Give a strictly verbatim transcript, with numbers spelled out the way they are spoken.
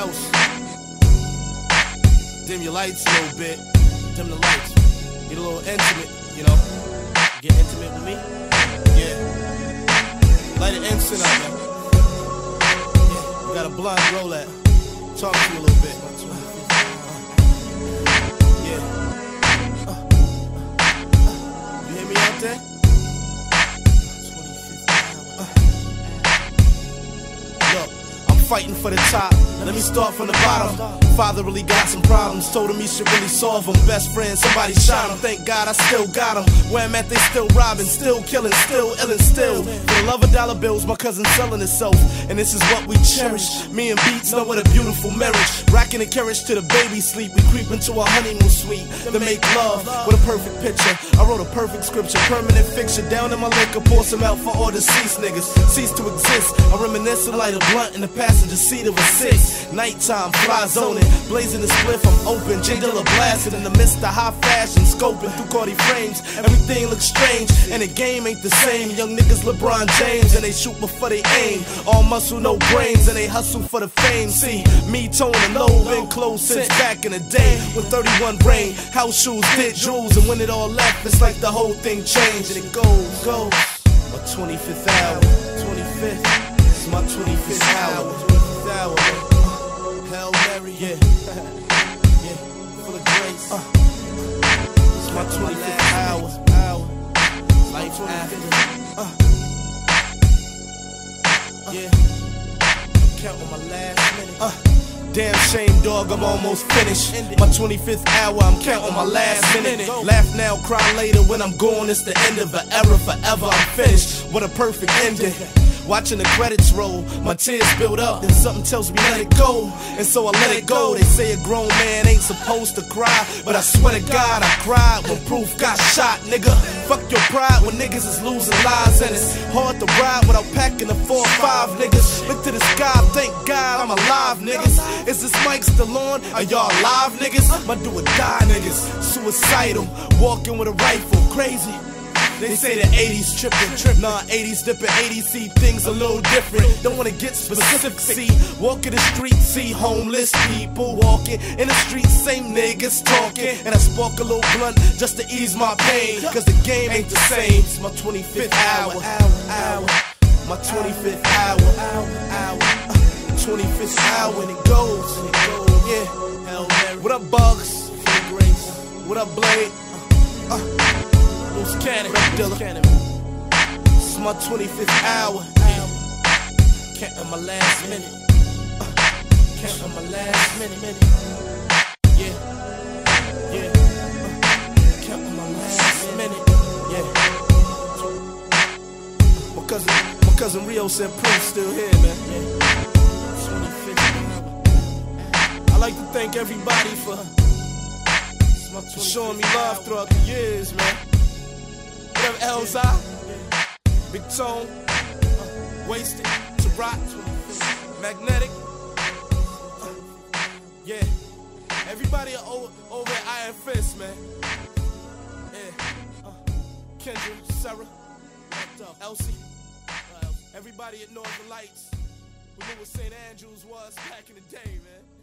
house. Dim your lights a little bit. Dim the lights. Get a little intimate, you know. Get intimate with me. Yeah. Light an incense up, man. Yeah. You got a blunt, roll that. Talk to you a little bit. Yeah. Uh. Uh. You hear me out there? Fighting for the top, let me start from the bottom. Father really got some problems, told him he should really solve them. Best friend, somebody shot him, thank God I still got him. Where I'm at, they still robbing, still killing, still ill and still. For the love of dollar bills, my cousin selling himself, and this is what we cherish. Me and Beats know what a beautiful marriage. Rocking a carriage to the baby sleep, we creep into a honeymoon suite to make love with a perfect picture. I wrote a perfect scripture, permanent fixture. Down in my liquor, pour some out for all deceased niggas. Cease to exist, I reminisce and light a blunt in the passenger seat of a six. Nighttime, fly zoning, blazing the spliff, I'm open. J Dilla blasting in the midst of high fashion, scoping through Cardi frames. Everything looks strange, and the game ain't the same. Young niggas LeBron James, and they shoot before they aim. All muscle, no brains, and they hustle for the fame. See, me, Tone, and Low, been close since back in the day when thirty-one brain, house shoes, did jewels, and when it all left, it's like the whole thing changed. And it goes, goes. My twenty-fifth hour, twenty-fifth, it's my twenty-fifth hour. Hour, uh, Hail Mary, yeah, yeah, full of grace. Uh, it's my twenty-fifth hour, hour, life after. Uh, uh, yeah, I'm counting my last minute. Uh, damn shame, dog, I'm almost finished. My twenty-fifth hour, I'm counting my last minute. Laugh now, cry later. When I'm gone, it's the end of an era. Forever, I'm finished. What a perfect ending. Watching the credits roll, my tears build up, then something tells me let it go, and so I let it go. They say a grown man ain't supposed to cry, but I swear to God I cried when Proof got shot, nigga. Fuck your pride when niggas is losing lives, and it's hard to ride without packing the four or five, niggas. Look to the sky, thank God I'm alive, niggas. Is this mic still on? Are y'all alive, niggas? My do or die, niggas. Suicidal, walking with a rifle, crazy. They say the eighties trippin', trippin'. Nah, eighties dippin', eighties see things a little different. Don't wanna get specific, see. Walk in the street, see homeless people walking in the street, same niggas talking. And I spark a little blunt just to ease my pain, cause the game ain't the same. It's my twenty-fifth hour, hour, hour. My twenty-fifth hour, hour, hour. Uh, twenty-fifth hour, and it goes, and it goes. Yeah, Hail Mary. What up, Bugs? What up, Blade? Uh, uh. Loose cannon, Dilla. It's my twenty-fifth hour. Counting my last minute. Uh, counting my last minute. Yeah, yeah. Uh, counting my last minute. Yeah. My cousin, my cousin Rio said Prince still here, man. Yeah. twenty-fifth hour. I like to thank everybody for, for showing me love throughout the years, man. What up, Elza? Big Tone, uh, Wasted, Tarot, Magnetic. Uh, yeah, everybody over, over at Iron Fist, man. Yeah, uh, Kendra, Sarah, Elsie, uh, everybody at Northern Lights who knew what Saint Andrews was back in the day, man.